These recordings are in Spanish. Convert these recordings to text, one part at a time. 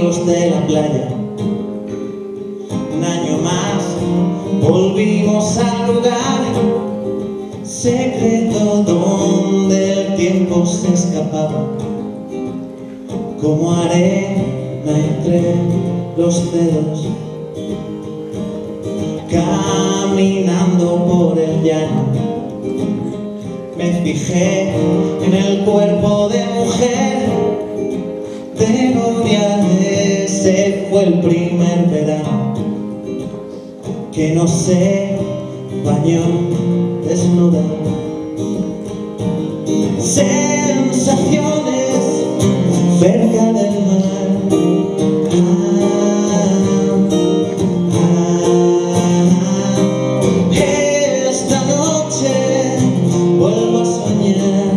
amigos de la playa. Un año más volvimos al lugar secreto donde el tiempo se escapaba como arena entre los dedos. Caminando por el llano me fijé en el cuerpo de mujer de novia. Ese fue el primer verano que no se bañó desnuda. Sensaciones cerca del mar. Esta noche vuelvo a soñar.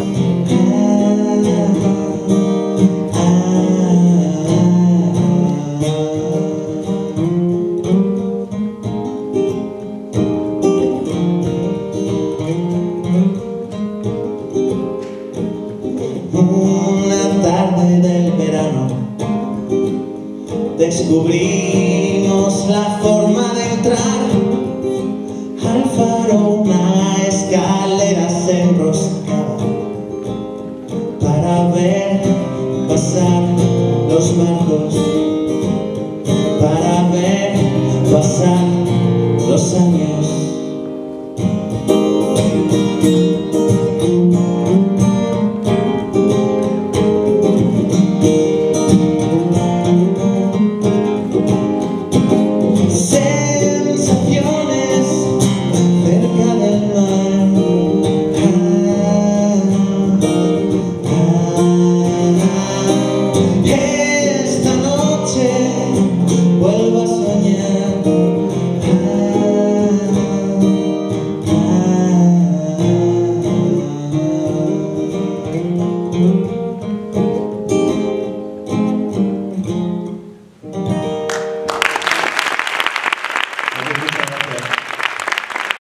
Una tarde del verano descubrimos la forma de entrar al faro. Una escalera se enroscaba para ver pasar los barcos, para ver pasar